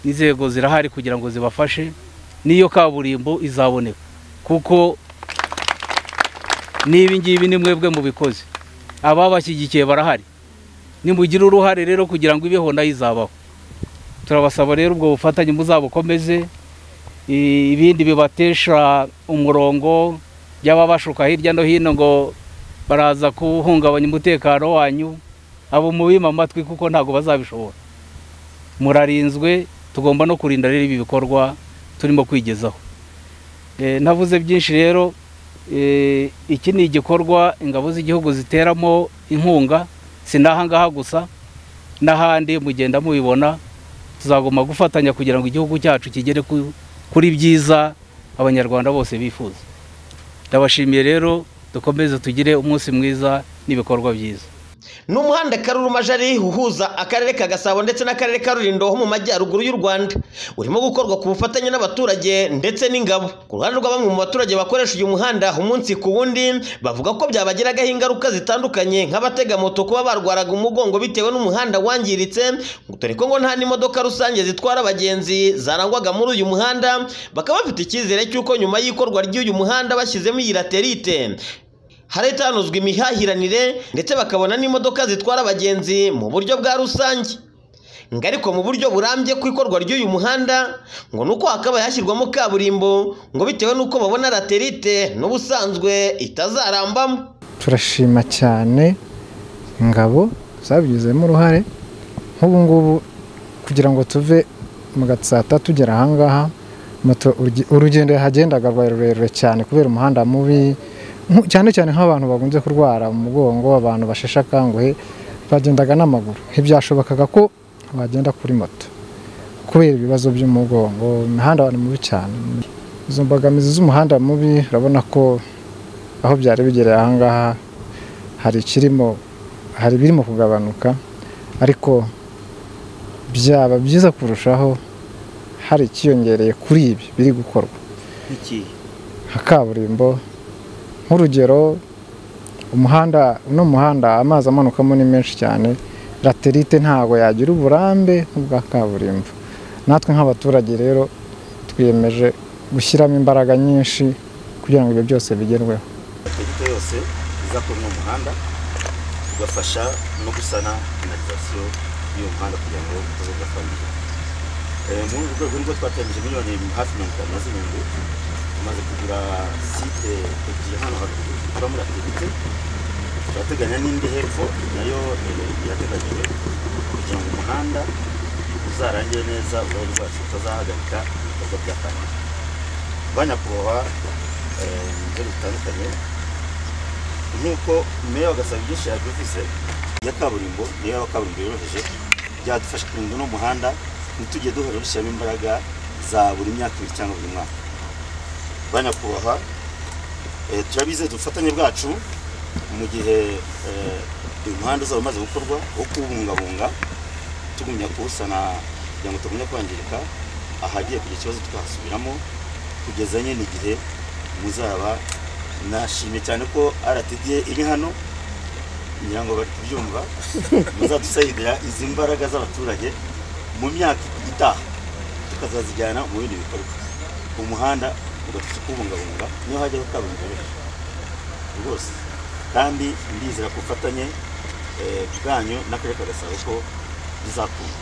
n'inzego zirahari kugira ngo zibafashe n'iyo kaburimbo izaboneka, kuko niba ngibi ni mwebwe mu bikoze, ababashyigikiye barahari, nimugira uruhare rero kugira ngo ibeho nayo izabaho. Turabasaba rero ubwo bufatanye muzabukomeze, ibindi bibatesha umurongo byaba bashuka hirya no hino ngo baraza kuhungabanya umutekano wanyu, abo mubima amatwi kuko ntago bazabishobora. Murarinzwe, tugomba no kurinda rero ibi bikorwa turimo kwigezaho. Navuze byinshi rero, iki ni igikorwa ingabo z'igihugu ziteramo inkunga, sinahangaha gusa n'ahandi mugenda mubibona. Tuzagomba gufatanya kugira ngo igihugu cyacu kigere kuri byiza abanyarwanda bose bifuza. Ndabashimiye rero, dukomeze tugire umunsi mwiza n'ibikorwa byiza. N'umuhanda Karuruma-Jari uhuza akarere ka Gasabo ndetse n'akarere ka Rulindo ho mu majyaruguru y'u Rwanda urimo gukorwa ku bufatanye n'abaturage ndetse n'ingabo. Ku ruhande rwa bamwe mu baturage bakoresha uyu muhanda umunsi ku wundi, bavuga ko byabagiragaho ingaruka zitandukanye nk'abatega moto kuba barwaraga umugongo bitewe n'umuhanda wangiritse, dore ko ngo nta n'imodoka rusange zitwara abagenzi zarangwaga muri uyu muhanda. Bakaba bafite icyizere cy'uko nyuma y'ikorwa ry'uyu muhanda bashyizemo iyi laterite haratanozwa imihahiranire ndetse bakabona n'imodoka zitwara abagenzi mu buryo bwa rusange. Ariko mu buryo burambye ku ikorwa ry'uyu muhanda ngo nuko hakaba yashyirwamo kaburimbo, ngo bitewe nuko babona laterite n'ubusanzwe itazarambamo. Turashima cyane ingabo zabigizemo uruhare. Nk'ubu ngubu kugira ngo tuve mu Gatsata tugera ahangaha, moto urugendo yahagendaga rurerure cyane kubera umuhanda mubi, cyane cyane nk'abantu bagunze kurwara umugongo, abantu basheshe akanguhe bagendaga n'amaguru. Ntibyashobokaga ko bagenda kuri moto kubera ibibazo by'umugongo. Imihanda ni mubi cyane. Izo mbogamizi z'umuhanda mubi urabona ko aho byari bigereye ahangaha hari birimo kugabanuka, ariko byaba byiza kurushaho hari ikiyongereye kuri ibi biri gukorwa. Nka kaburimbo, nk'urugero umuhanda amazi amanukamo ni menshi cyane, laterite ntago yagira uburambe nk'ubwa kaburimbo. Natwe nk'abaturage rero twiyemeje gushyiramo imbaraga nyinshi kugira ngo ibyo byose bigerweho. Laterite yose iza kuri uno muhanda tugafasha no gusana finalizasiyo y'uyu muhanda kugira ngo utazagafangirika. Muri urwo rwego nibwo twategereje miliyoni hafi 57 tumaze kugura site ebyiri hano haruguru zikora muri laterite. Turateganya n'indi hepfo nayo irateganyijwe kugira ngo umuhanda uzarangire neza, uruhare rwacu utazahagarika ibikorwa byatangiye. Banyakubahwa inzego zitandukanye, nk'uko meya wa Gasabo byinshi yabivuze, ya kaburimbo niyo kaburimbo yoroheje byadufasha kurinda no muhanda ntitujye duhora dushyiramo imbaraga za buri myaka ibiri cyangwa buri mwaka. Banyakubahwa, turabizeza ubufatanye bwacu mu gihe uyu muhanda uzaba umaze gukorwa wo kuwubungabunga, tugumya kuwusana kugira ngo tugumye kwangirika, ahagiye kugira ikibazo tukahasubiramo kugeza nyine igihe muzaba. Nashimye cyane ko RTD iri hano, ngira ngo bari kubyumva, muzadusayidira izi mbaraga z'abaturage mu myaka itaha tukazazijyana mu bindi bikorwa. Umuhanda ugatse kubungabunga niyo hajyaho kaburimbo rwose, kandi ndizera ku bufatanye bwanyu n'akarere ka Gasabo ko bizakunda.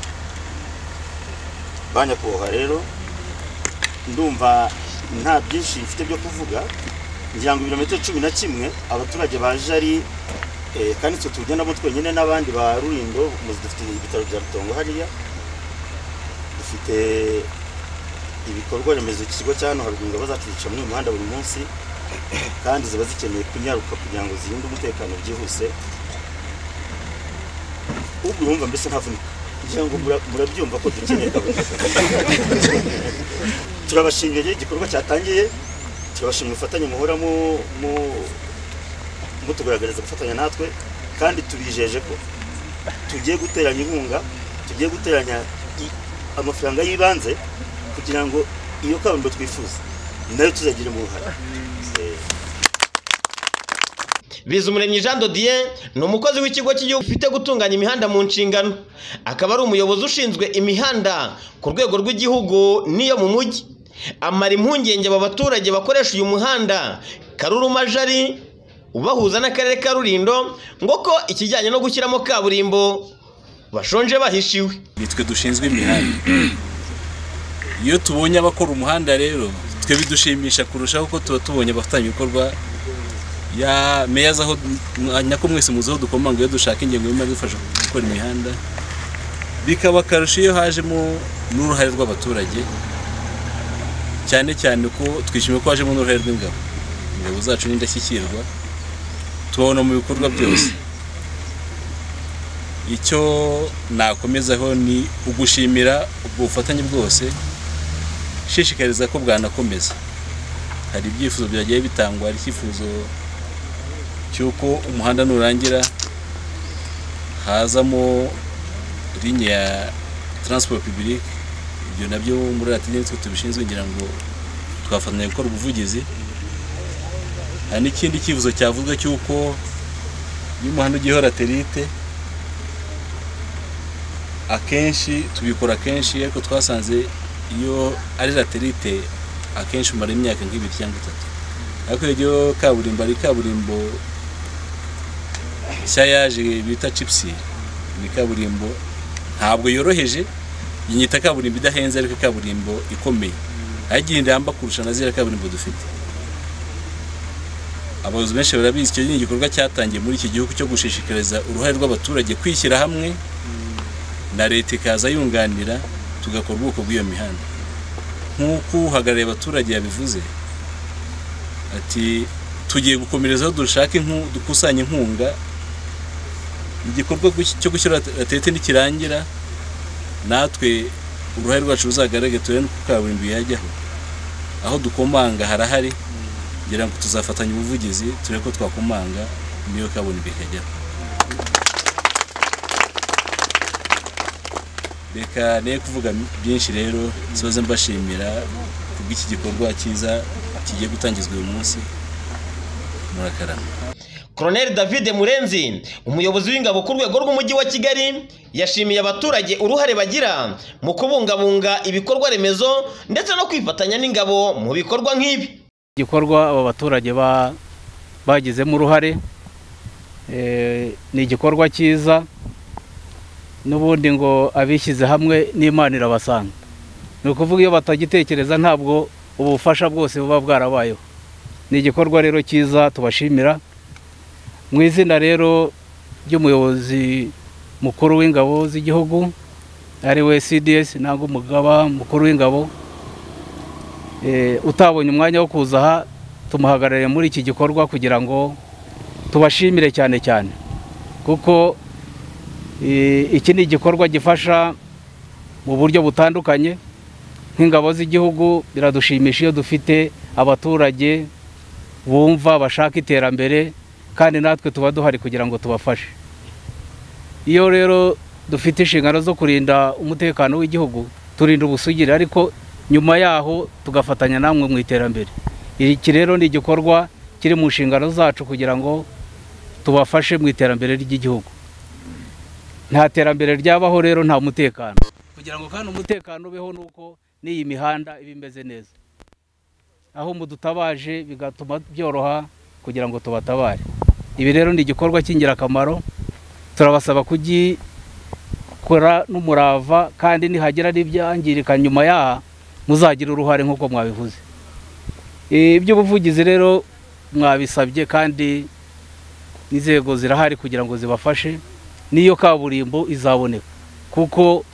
Banyakubahwa rero, ndumva nta byinshi mfite byo kuvuga. Ngira ngo ibirometero 11 abaturage baje ari kandi twe tugendamo twenyine n'abandi ba Rulindo. Dufite ibitaro bya Rutongo hariya, dufite ibikorwa remezo ikigo cyano haruguru ingabo zacu zica muri umuhanda buri munsi, kandi ziba zikeneye kunyaruka kugira ngo zirinde umutekano byihuse. Ubwo urumva mbese ntavunika, ngira ngo murabyumva ko dukeneye kaburimbo. Turabashimiye igikorwa cyatangiye, turabashimiye ubufatanye muhora mutugaragariza gufatanya natwe, kandi tubijeje ko tugiye guteranya inkunga, tugiye guteranya amafaranga y'ibanze kugira ngo iyo kaburimbo twifuza nayo tuzagire mu ruhare. Bizumuremyi Jean Dodier ni umukozi w'ikigo cy'igihugu gifite gutunganya imihanda mu nshingano, akaba ari umuyobozi ushinzwe imihanda ku rwego rw'igihugu n'iyo mu mujyi. Amara impungenge aba baturage bakoresha uyu muhanda Karuruma-Jari ubahuza n'akarere ka Rulindo ngo ko ikijyanye no gushyiramo kaburimbo bashonje bahishiwe. Nitwe dushinzwe imihanda, iyo tubonye abakora umuhanda rero twe bidushimisha kurushaho ko tuba tubonye abafatanya ibikorwa ya meya zaho nyako mwese muzeho dukomanga iyo dushaka ingengo y'imari idufasha gukora imihanda, bikaba akarusho iyo hajemo n'uruhare rw'abaturage, cyane cyane ko twishimiye ko hajemo n'uruhare rw'ingabo. Ingabo zacu ni indashyikirwa tubona mu bikorwa byose. Icyo nakomezaho ni ugushimira ubwo bufatanye bwose, shishikariza ko bwanakomeza. Hari ibyifuzo byagiye bitangwa, hari icyifuzo cyuko umuhanda nurangira hazamo ligne ya transport public. Ibyo nabyo muri Latine twe tubishinzwe ngira ngo twafatanya gukora ubuvugizi. Hari n'ikindi cyifuzo cyavuzwe cyuko y'umuhanda ugiyeho laterite, akenshi tubikora kenshi, ariko twasanze iyo ari laterite akenshi umara imyaka nk'ibiri cyangwa 3. Ariko iyo kaburimbo ari kaburimbo cyayaje bita chipsi, ni kaburimbo ntabwo yoroheje, yinyita kaburimbo idahenze, ariko kaburimbo ikomeye agiye ndamba kurusha nazira kaburimbo dufite. Abayobozi benshi barabizi icyo ni igikorwa cyatangiye muri iki gihugu cyo gushishikariza uruhare rw'abaturage kwishyira hamwe na leta ikaza yunganira tugakora ubwoko bw'iyo mihanda. Nk'uko uhagarariye abaturage yabivuze ati tugiye gukomerezaho dushaka dukusanya inkunga, igikorwa cyo gushyira laterite nikirangira natwe uruhare rwacu ruzagaragara turebe ko kaburimbo yajyaho. Aho dukomanga harahari, ngira ngo tuzafatanya ubuvugizi turebe ko twakomanga niyo kaburimbo ikajyaho. Reka ne kuvuga byinshi rero, soze mbashimira kubw'iki gikorwa cyiza kigiye gutangizwa uyu munsi. Murakarama. Colonel David Murenzi, umuyobozi w'ingabo ku rwego rw'umujyi wa Kigali, yashimiye abaturage uruhare bagira mu kubungabunga ibikorwa remezo ndetse no kwifatanya n'ingabo mu bikorwa nk'ibi. Igikorwa aba baturage bagizemo uruhare ni igikorwa cyiza, n'ubundi ngo abishyize hamwe n'Imana irabasanga. Ni ukuvuga iyo batagitekereza ntabwo ubufasha bwose buba bwarabayeho. Ni igikorwa rero cyiza tubashimira. Mu izina rero ry'umuyobozi mukuru w'ingabo z'igihugu ari we CDS nangwa umugaba mukuru w'ingabo, utabonye umwanya wo kuza aha tumuhagarariye muri iki gikorwa kugira ngo tubashimire cyane cyane, kuko iki ni igikorwa gifasha mu buryo butandukanye. Nk'ingabo z'igihugu biradushimisha iyo dufite abaturage bumva bashaka iterambere, kandi natwe tuba duhari kugira ngo tubafashe. Iyo rero dufite inshingano zo kurinda umutekano w'igihugu, turinda ubusugire, ariko nyuma yaho tugafatanya namwe mu iterambere. Iki rero ni igikorwa kiri mu nshingano zacu kugira ngo tubafashe mu iterambere ry'igihugu. Nta terambere ryabaho rero nta mutekano. Kugira ngo kandi umutekano ubeho nuko n'iyi mihanda iba imeze neza. Aho mudutabaje bigatuma byoroha kugira ngo tubatabare. Ibi rero ni igikorwa cy'ingirakamaro, turabasaba kugikora n'umurava, kandi nihagira n'ibyangirika nyuma yaha muzagira uruhare nk'uko mwabivuze. Iby'ubuvugizi rero mwabisabye, kandi inzego zirahari kugira ngo zibafashe n'iyo kaburimbo izaboneka, kuko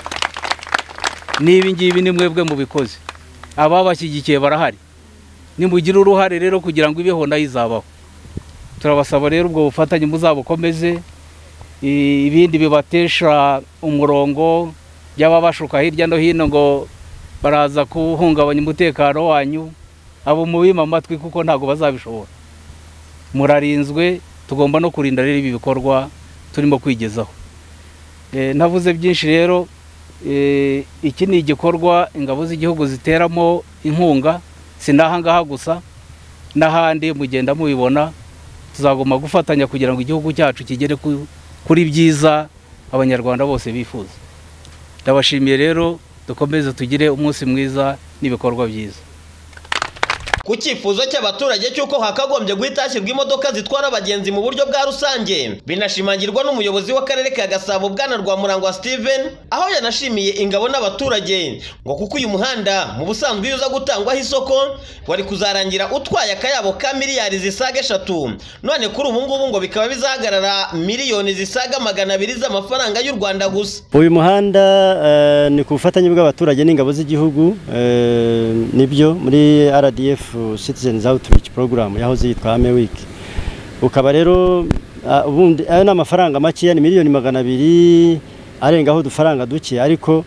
n'ibi ngibi ni mwebwe mubikoze, ababashyigikiye barahari. Nimugira uruhare rero kugira ngo ibeho nayo izabaho. Turabasaba rero ubwo bufatanye muzabukomeze, ibindi bibatesha umurongo by'ababashuka hirya no hino ngo baraza kuhungabanya umutekano wanyu, abo mubima amatwi kuko ntago bazabishobora. Murarinzwe, tugomba no kurinda rero ibi bikorwa turimo kwigezaho. Navuze byinshi rero, iki ni igikorwa ingabo z'igihugu ziteramo inkunga, sinaha ngaha gusa, n'ahandi mugenda mubibona. tuzagomba gufatanya kugira ngo igihugu cyacu kigere kuri byiza abanyarwanda bose bifuza. Ndabashimiye rero, dukomeze tugire umunsi mwiza n'ibikorwa byiza. Ku cyifuzo cy'abaturage cy'uko hakagombye guhita hashyirwa imodoka zitwara abagenzi mu buryo bwa rusange, binashimangirwa n'umuyobozi w'akarere ka Gasabo Bwana Rwamurangwa Steven, aho yanashimiye ingabo n'abaturage ngo kuko uyu muhanda mu busanzwe iyo uza gutangwaho isoko wari kuzarangira utwaye akayabo ka miliyari zisaga 3, none kuri ubu ngubu ngo bikaba bizahagarara miliyoni zisaga 200 z'amafaranga y'u Rwanda gusa. Uyu muhanda ni ku bufatanye bw'abaturage n'ingabo z'igihugu, nibyo muri RDF Citizens Outreach Program yahoze yitwa Ame Week. Ukaba rero ubundi ayo n'amafaranga make ni miliyoni 200 arengaho dufaranga duke, ariko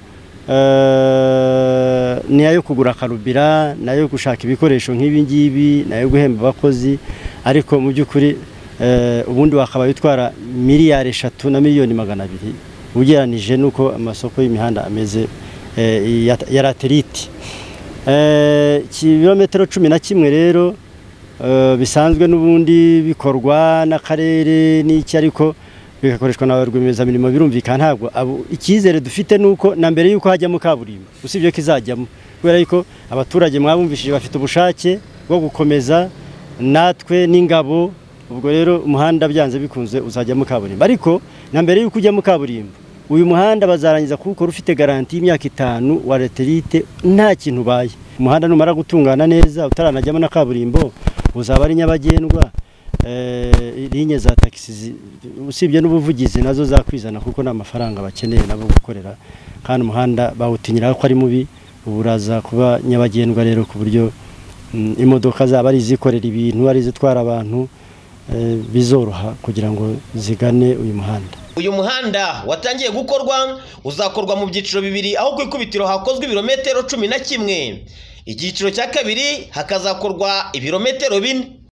ni ayo kugura karubira, nayo gushaka ibikoresho nk'ibi ngibi, nayo guhemba abakozi, ariko mu by'ukuri ubundi wakaba yitwara miliyari 3 na miliyoni 200 ugereranije nuko amasoko y'imihanda ameze ya laterite. Kilometero 11 rero bisanzwe n'ubundi bikorwa n'akarere n'iki, ariko bigakoreshwa na rwiyemezamirimo. Birumvikana ntabwo icyizere dufite nuko na mbere yuko hajyamo kaburimbo, usibye ko izajyamo, kubera yuko abaturage mwabumvishije bafite ubushake bwo gukomeza natwe n'ingabo. Ubwo rero umuhanda byanze bikunze uzajyamo kaburimbo, ariko na mbere yuko ujyamo kaburimbo uyu muhanda bazarangiza kuwukora ufite garanti y'imyaka 5 wa laterite nta kintu ubaye. Umuhanda numara gutungana neza utaranajyamo na kaburimbo uzaba ari nyabagendwa, linye za taxi usibye n'ubuvugizi nazo zakwizana kuko n'amafaranga bakeneye nabo gukorera, kandi umuhanda bawutinyira ko ari mubi, uburaza kuba nyabagendwa rero ku buryo imodoka zaba ari zikorera ibintu, ari zitwara abantu, bizoroha kugira ngo zigane uyu muhanda. Uyu muhanda watangiye gukorwa uzakorwa mu byiciro bibiri, aho ku ikubitiro hakozwe ibirometero 11, igiciro cya kabiri hakazakorwa ibirometero 4.